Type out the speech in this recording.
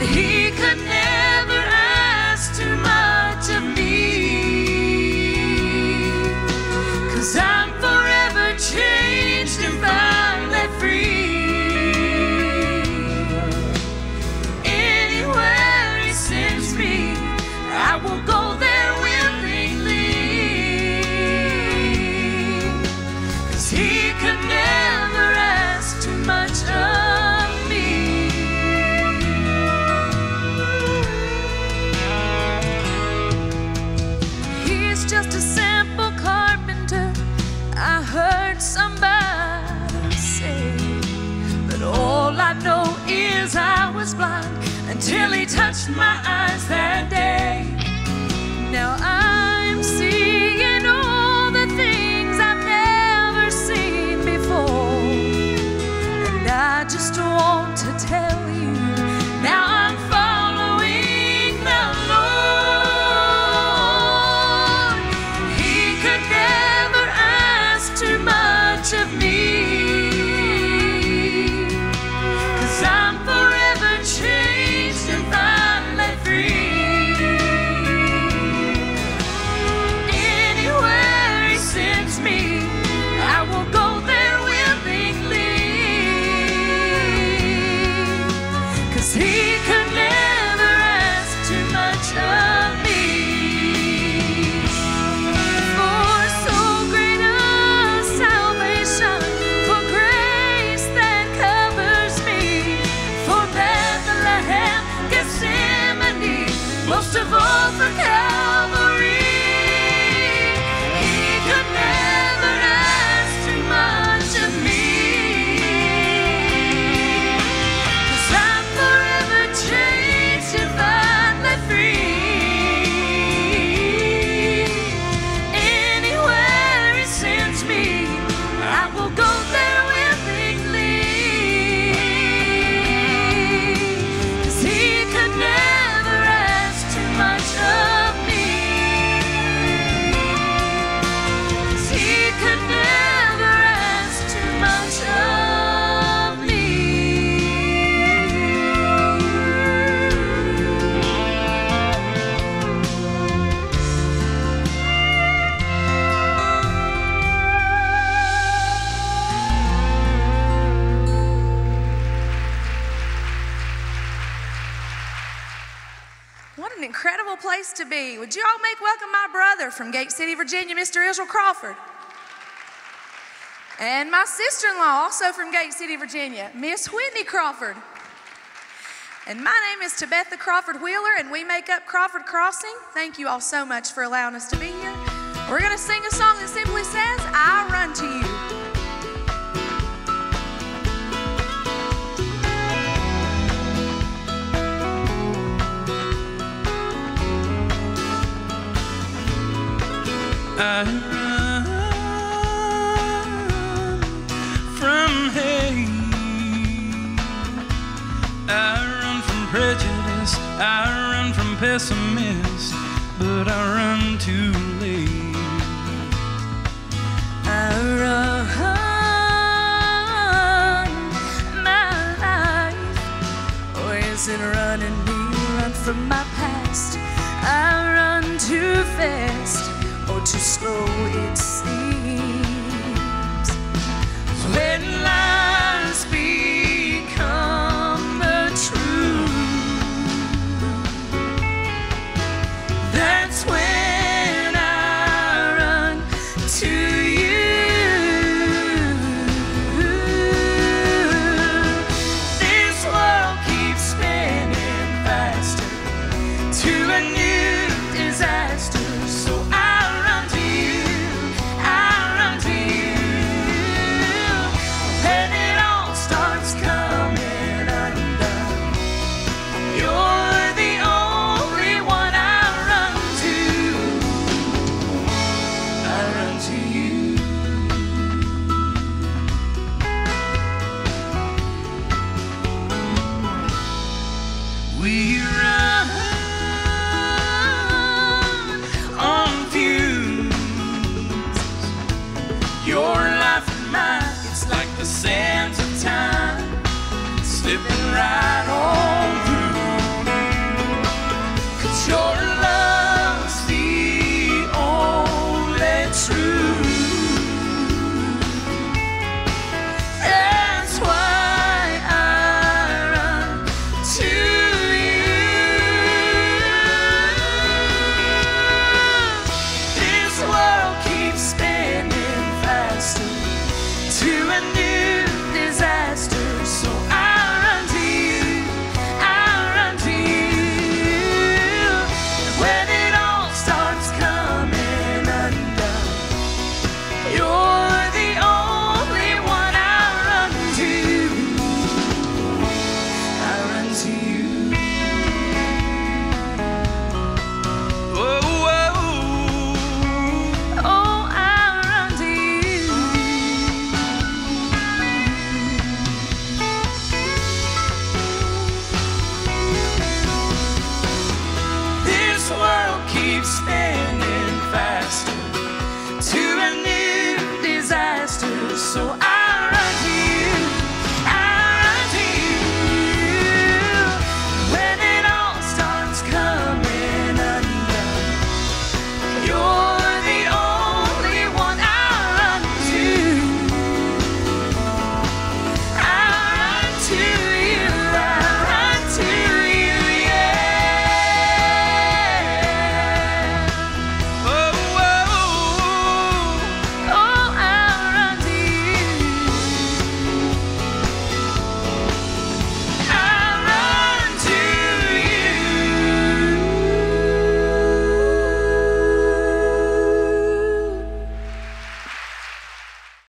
He could never ask too much of me, 'cause I'm forever changed and finally free. Anywhere He sends me, I will go there willingly, 'cause He could never ask too much of me. He's just a simple carpenter, I heard somebody say, but all I know is I was blind until He touched my eyes that day. Now I'm seeing all the things I've never seen before, and I just want to tell you, now I'm following the Lord. He could never ask too much of me, 'cause I'm forever changed and finally free. Anywhere He sends me, I will go there willingly, 'cause He could never ask too much of me. For so great a salvation, for grace that covers me, for Bethlehem, Gethsemane, most of all for Calvary. He could never ask too much of me, 'cause I'm forever changed and finally free. Anywhere He sends me, I will go there willingly, 'cause He could never ask too much of me, 'cause He could never ask too much of me. What an incredible place to be. Would you all make welcome my brother from Gate City, Virginia, Mr. Israel Crawford. And my sister-in-law, also from Gate City, Virginia, Miss Whitney Crawford. And my name is Tabitha Crawford Wheeler, and we make up Crawford Crossing. Thank you all so much for allowing us to be here. We're going to sing a song that simply says, I run to you. I run from hate, I run from prejudice, I run from pessimists, but I run too late. I run my life, or is it running me? Run from my past. I run too fast, or too slow it seems. When lies become the truth, that's when I run to you. This world keeps spinning faster to a new disaster, so I run to you, I run to you. When it all starts coming undone, you're the only one I run to. I run to you. We run on fumes. Your life and mine, it's like the sands of time, slipping right on through. space.